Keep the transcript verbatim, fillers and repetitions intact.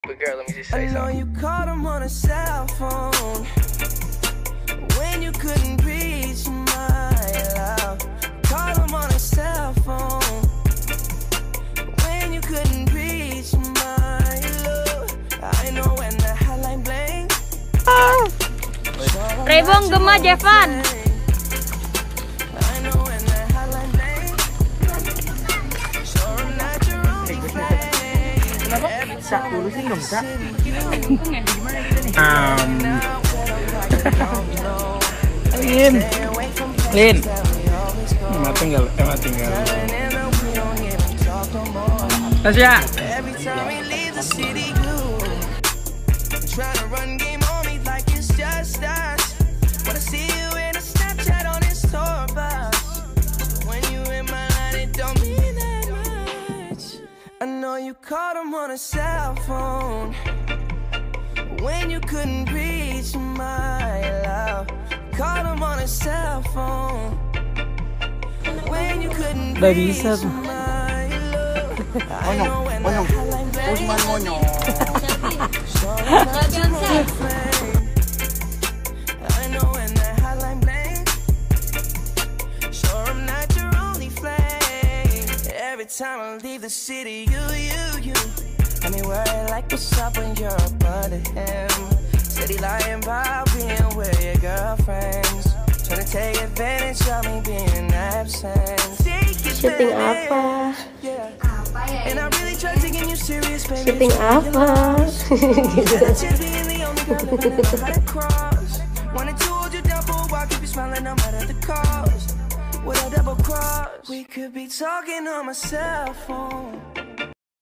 But girl, let me just say something. I know you called him on a cell phone when you couldn't reach my love. Called him on a cell phone when you couldn't reach my love. I know when the hotline bling. Rey Bong Gema Jevan. Sak lurusin dong, Sak. Um, Lin, Lin, emang tinggal, emang tinggal. Saskia. I know you called him on a cell phone when you couldn't reach my love. Called him on a cell phone when you couldn't reach my love. I know when the hotline bling. I know when the hotline bling. Sure, I'm not your only flame. Every time I leave the city, you, you, you got me worried like what's up when you're up under him. Steady lying about being with your girlfriends, trying to take advantage of me being absent. Syuting apa? And I really tried taking you serious, baby. Syuting apa? Wanted to hold you down for a while, keep you smiling no matter the cost. With a double cross, we could be talking on my cell phone.